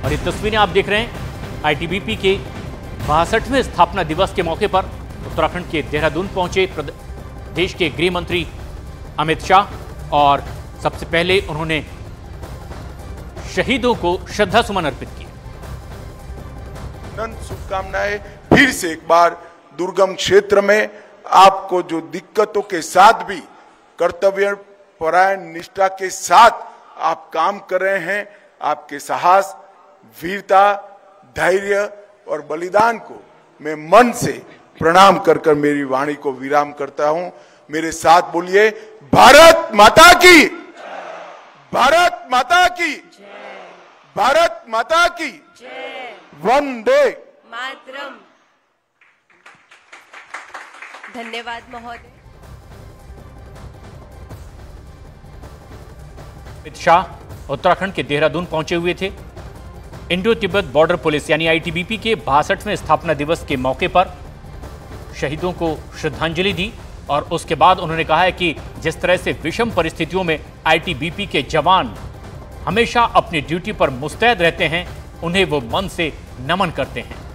और ये तस्वीरें आप देख रहे हैं आईटीबीपी के 62वें स्थापना दिवस के मौके पर उत्तराखंड के देहरादून पहुंचे देश के गृह मंत्री अमित शाह और सबसे पहले उन्होंने शहीदों को श्रद्धासुमन अर्पित किए। शुभकामनाएं। फिर से एक बार दुर्गम क्षेत्र में आपको जो दिक्कतों के साथ भी कर्तव्य परायण निष्ठा के साथ आप काम कर रहे हैं, आपके साहस, वीरता, धैर्य और बलिदान को मैं मन से प्रणाम कर मेरी वाणी को विराम करता हूं। मेरे साथ बोलिए, भारत माता की, भारत माता की, भारत माता की, वंदे मातरम। धन्यवाद महोदय। अमित शाह उत्तराखंड के देहरादून पहुंचे हुए थे। इंडो तिब्बत बॉर्डर पुलिस यानी आईटीबीपी के 62वें स्थापना दिवस के मौके पर शहीदों को श्रद्धांजलि दी और उसके बाद उन्होंने कहा है कि जिस तरह से विषम परिस्थितियों में आईटीबीपी के जवान हमेशा अपनी ड्यूटी पर मुस्तैद रहते हैं, उन्हें वो मन से नमन करते हैं।